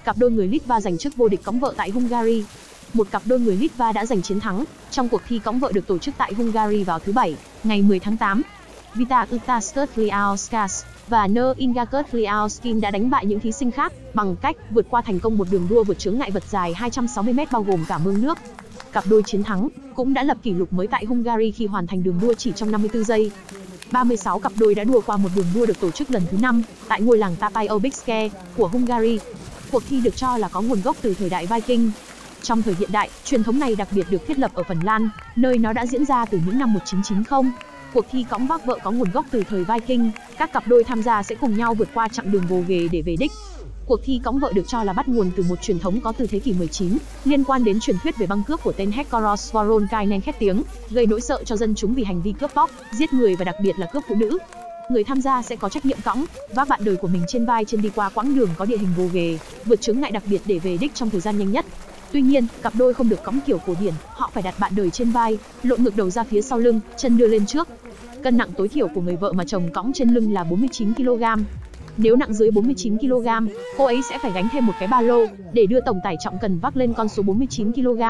cặp đôi người Litva giành chức vô địch cõng vợ tại Hungary. Một cặp đôi người Litva đã giành chiến thắng trong cuộc thi cõng vợ được tổ chức tại Hungary vào thứ Bảy, ngày 10 tháng 8. Vita Utaskurtliauskas và Nơ Inga Kurtliauskin đã đánh bại những thí sinh khác bằng cách vượt qua thành công một đường đua vượt chướng ngại vật dài 260m bao gồm cả mương nước. Cặp đôi chiến thắng cũng đã lập kỷ lục mới tại Hungary khi hoàn thành đường đua chỉ trong 54 giây. 36 cặp đôi đã đua qua một đường đua được tổ chức lần thứ 5 tại ngôi làng Tapai-Obixke của Hungary. Cuộc thi được cho là có nguồn gốc từ thời đại Viking. Trong thời hiện đại, truyền thống này đặc biệt được thiết lập ở Phần Lan, nơi nó đã diễn ra từ những năm 1990. Cuộc thi cõng vác vợ có nguồn gốc từ thời Viking, các cặp đôi tham gia sẽ cùng nhau vượt qua chặng đường gồ ghề để về đích. Cuộc thi cõng vợ được cho là bắt nguồn từ một truyền thống có từ thế kỷ 19, liên quan đến truyền thuyết về băng cướp của tên Hectoros Voronkinen khét tiếng, gây nỗi sợ cho dân chúng vì hành vi cướp bóc, giết người và đặc biệt là cướp phụ nữ. Người tham gia sẽ có trách nhiệm cõng, vác bạn đời của mình trên vai trên đi qua quãng đường có địa hình gồ ghề, vượt chướng ngại đặc biệt để về đích trong thời gian nhanh nhất. Tuy nhiên, cặp đôi không được cõng kiểu cổ điển, họ phải đặt bạn đời trên vai, lộn ngược đầu ra phía sau lưng, chân đưa lên trước. Cân nặng tối thiểu của người vợ mà chồng cõng trên lưng là 49 kg. Nếu nặng dưới 49 kg, cô ấy sẽ phải gánh thêm một cái ba lô để đưa tổng tải trọng cần vác lên con số 49 kg.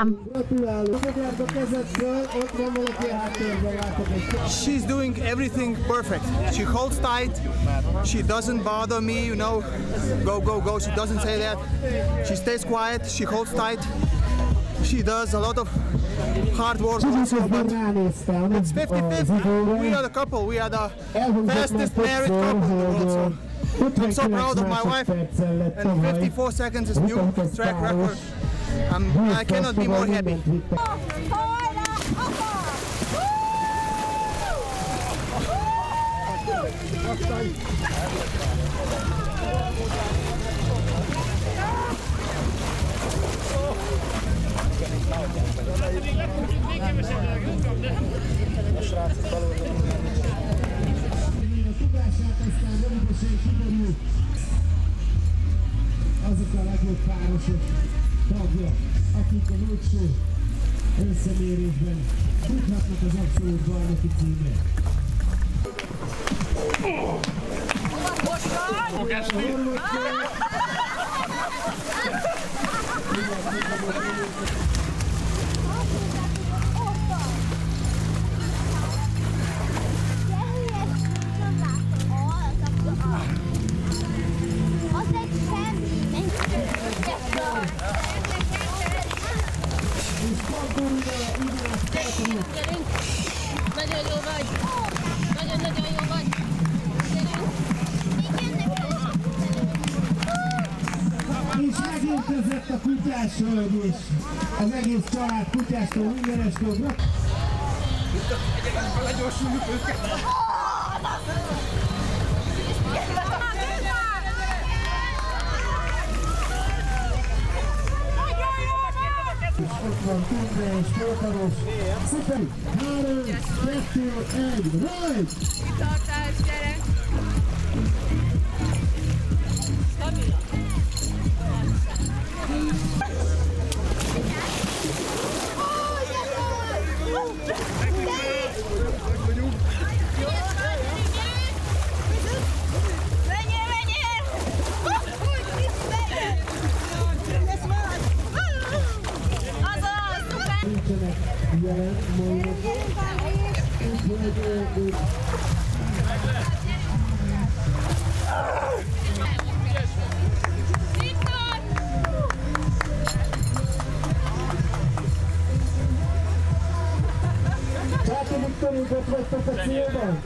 She's doing everything perfect. She holds tight. She doesn't bother me, you know. Go, go, go. She doesn't say that. She stays quiet. She holds tight. She does a lot of hard work also, but it's 50-50. We are the couple. We are the fastest married couple in the world. So I'm so proud of my wife. And 54 seconds is new track record. I cannot be more happy. Azok a legjobb párosok tagja, akik a végső összemérésben futhatnak az abszolút bajnoki címért. Nagyon jó vagy! Nagyon-nagyon jó vagy! És megérkezett a kutyás hölgy is. Az egész család kutyástól, mindenestől. Legyorsuljuk őket! Ott van Tundra és Tótaros. Szuper! 3, 2, 1, rajt! Kitartás, gyere! Jelen majd Viktorinkat vettek a célban.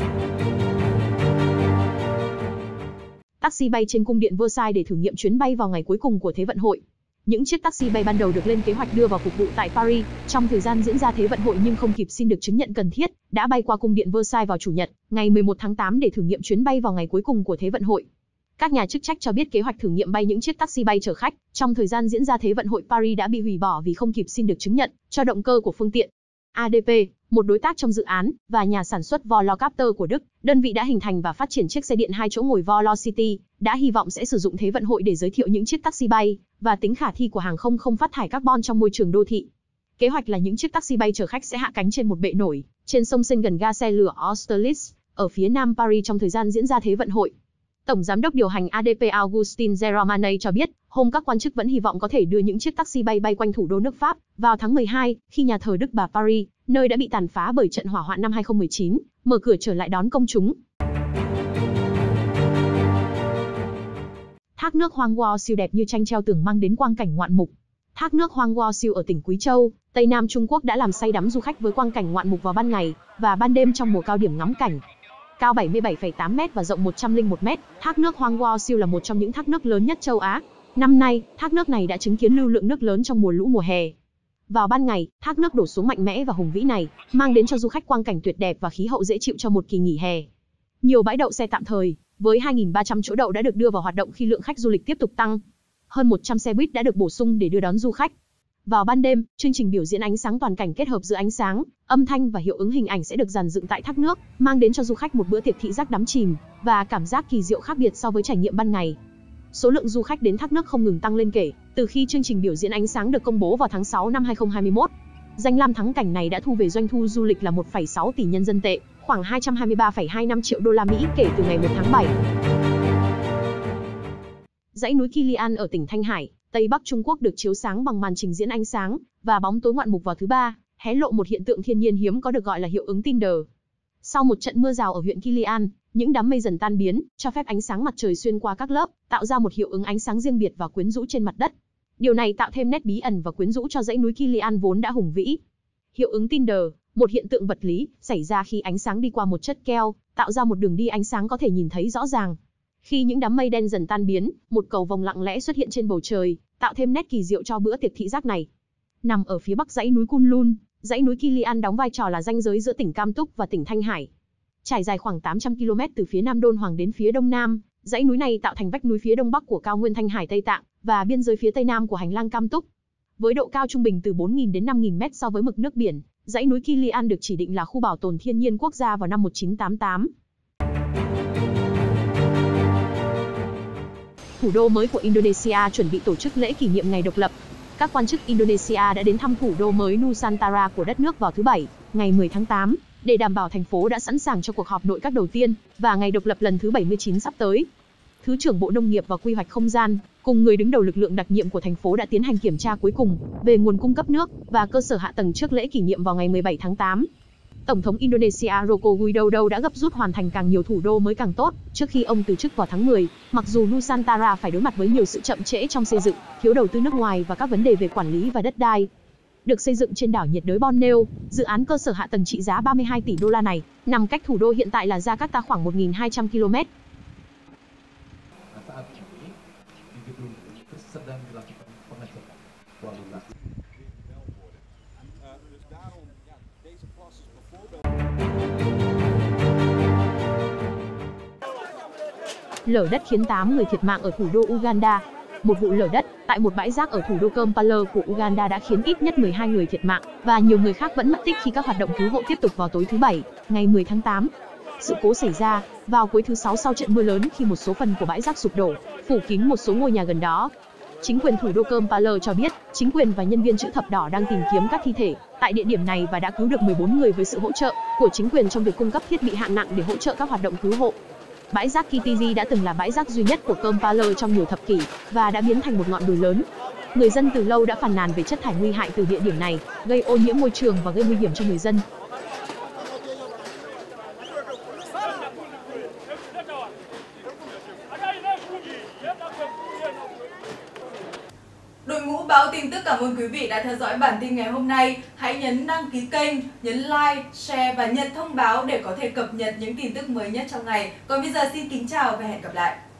Taxi bay trên cung điện Versailles để thử nghiệm chuyến bay vào ngày cuối cùng của Thế vận hội. Những chiếc taxi bay ban đầu được lên kế hoạch đưa vào phục vụ tại Paris trong thời gian diễn ra Thế vận hội nhưng không kịp xin được chứng nhận cần thiết, đã bay qua cung điện Versailles vào Chủ nhật, ngày 11 tháng 8 để thử nghiệm chuyến bay vào ngày cuối cùng của Thế vận hội. Các nhà chức trách cho biết kế hoạch thử nghiệm bay những chiếc taxi bay chở khách trong thời gian diễn ra Thế vận hội Paris đã bị hủy bỏ vì không kịp xin được chứng nhận cho động cơ của phương tiện. ADP, một đối tác trong dự án, và nhà sản xuất Volocopter của Đức, đơn vị đã hình thành và phát triển chiếc xe điện 2 chỗ ngồi Volocity, đã hy vọng sẽ sử dụng Thế vận hội để giới thiệu những chiếc taxi bay và tính khả thi của hàng không không phát thải carbon trong môi trường đô thị. Kế hoạch là những chiếc taxi bay chở khách sẽ hạ cánh trên một bệ nổi trên sông Seine gần ga xe lửa Austerlitz ở phía nam Paris trong thời gian diễn ra Thế vận hội. Tổng giám đốc điều hành ADP Augustin Geromane cho biết, Hôm các quan chức vẫn hy vọng có thể đưa những chiếc taxi bay quanh thủ đô nước Pháp. Vào tháng 12, khi nhà thờ Đức Bà Paris, nơi đã bị tàn phá bởi trận hỏa hoạn năm 2019, mở cửa trở lại đón công chúng. Thác nước Hoang Wo siêu đẹp như tranh treo tường mang đến quang cảnh ngoạn mục. Thác nước Hoang Wo siêu ở tỉnh Quý Châu, Tây Nam Trung Quốc đã làm say đắm du khách với quang cảnh ngoạn mục vào ban ngày và ban đêm trong mùa cao điểm ngắm cảnh. Cao 77,8 m và rộng 101 m, thác nước Hoang Wo siêu là một trong những thác nước lớn nhất châu Á. Năm nay, thác nước này đã chứng kiến lưu lượng nước lớn trong mùa lũ mùa hè. Vào ban ngày, thác nước đổ xuống mạnh mẽ và hùng vĩ này, mang đến cho du khách quang cảnh tuyệt đẹp và khí hậu dễ chịu cho một kỳ nghỉ hè. Nhiều bãi đậu xe tạm thời, với 2.300 chỗ đậu đã được đưa vào hoạt động khi lượng khách du lịch tiếp tục tăng. Hơn 100 xe buýt đã được bổ sung để đưa đón du khách. Vào ban đêm, chương trình biểu diễn ánh sáng toàn cảnh kết hợp giữa ánh sáng, âm thanh và hiệu ứng hình ảnh sẽ được dàn dựng tại thác nước, mang đến cho du khách một bữa tiệc thị giác đắm chìm và cảm giác kỳ diệu khác biệt so với trải nghiệm ban ngày. Số lượng du khách đến thác nước không ngừng tăng lên kể từ khi chương trình biểu diễn ánh sáng được công bố vào tháng 6 năm 2021. Danh lam thắng cảnh này đã thu về doanh thu du lịch là 1,6 tỷ nhân dân tệ, khoảng 223,25 triệu đô la Mỹ kể từ ngày 1 tháng 7. Dãy núi Kilian ở tỉnh Thanh Hải, Tây Bắc Trung Quốc được chiếu sáng bằng màn trình diễn ánh sáng và bóng tối ngoạn mục vào thứ Ba, hé lộ một hiện tượng thiên nhiên hiếm có được gọi là hiệu ứng Tinder. Sau một trận mưa rào ở huyện Kilian, những đám mây dần tan biến, cho phép ánh sáng mặt trời xuyên qua các lớp, tạo ra một hiệu ứng ánh sáng riêng biệt và quyến rũ trên mặt đất. Điều này tạo thêm nét bí ẩn và quyến rũ cho dãy núi Kilian vốn đã hùng vĩ. Hiệu ứng Tinder, một hiện tượng vật lý, xảy ra khi ánh sáng đi qua một chất keo, tạo ra một đường đi ánh sáng có thể nhìn thấy rõ ràng. Khi những đám mây đen dần tan biến, một cầu vồng lặng lẽ xuất hiện trên bầu trời, tạo thêm nét kỳ diệu cho bữa tiệc thị giác này. Nằm ở phía bắc dãy núi Kunlun, dãy núi Kilian đóng vai trò là ranh giới giữa tỉnh Cam Túc và tỉnh Thanh Hải. Trải dài khoảng 800 km từ phía Nam Đôn Hoàng đến phía Đông Nam, dãy núi này tạo thành vách núi phía Đông Bắc của cao nguyên Thanh Hải Tây Tạng và biên giới phía Tây Nam của hành lang Cam Túc. Với độ cao trung bình từ 4.000 đến 5.000 m so với mực nước biển, dãy núi Kilian được chỉ định là khu bảo tồn thiên nhiên quốc gia vào năm 1988. Thủ đô mới của Indonesia chuẩn bị tổ chức lễ kỷ niệm ngày độc lập. Các quan chức Indonesia đã đến thăm thủ đô mới Nusantara của đất nước vào thứ Bảy, ngày 10 tháng 8, để đảm bảo thành phố đã sẵn sàng cho cuộc họp nội các đầu tiên và ngày độc lập lần thứ 79 sắp tới. Thứ trưởng Bộ Nông nghiệp và Quy hoạch Không gian, cùng người đứng đầu lực lượng đặc nhiệm của thành phố đã tiến hành kiểm tra cuối cùng về nguồn cung cấp nước và cơ sở hạ tầng trước lễ kỷ niệm vào ngày 17 tháng 8. Tổng thống Indonesia Joko Widodo đã gấp rút hoàn thành càng nhiều thủ đô mới càng tốt trước khi ông từ chức vào tháng 10, mặc dù Nusantara phải đối mặt với nhiều sự chậm trễ trong xây dựng, thiếu đầu tư nước ngoài và các vấn đề về quản lý và đất đai. Được xây dựng trên đảo nhiệt đới Borneo, dự án cơ sở hạ tầng trị giá 32 tỷ đô la này nằm cách thủ đô hiện tại là Jakarta khoảng 1.200 km. Lở đất khiến 8 người thiệt mạng ở thủ đô Uganda. Một vụ lở đất tại một bãi rác ở thủ đô Kampala của Uganda đã khiến ít nhất 12 người thiệt mạng và nhiều người khác vẫn mất tích khi các hoạt động cứu hộ tiếp tục vào tối thứ Bảy, ngày 10 tháng 8. Sự cố xảy ra vào cuối thứ Sáu sau trận mưa lớn khi một số phần của bãi rác sụp đổ, phủ kín một số ngôi nhà gần đó. Chính quyền thủ đô Kampala cho biết, chính quyền và nhân viên chữ thập đỏ đang tìm kiếm các thi thể tại địa điểm này và đã cứu được 14 người với sự hỗ trợ của chính quyền trong việc cung cấp thiết bị hạng nặng để hỗ trợ các hoạt động cứu hộ. Bãi rác Kitiji đã từng là bãi rác duy nhất của Kampala trong nhiều thập kỷ và đã biến thành một ngọn đồi lớn. Người dân từ lâu đã phàn nàn về chất thải nguy hại từ địa điểm này, gây ô nhiễm môi trường và gây nguy hiểm cho người dân. Đội ngũ báo tin tức cảm ơn quý vị đã theo dõi bản tin ngày hôm nay. Hãy nhấn đăng ký kênh, nhấn like, share và nhận thông báo để có thể cập nhật những tin tức mới nhất trong ngày. Còn bây giờ xin kính chào và hẹn gặp lại.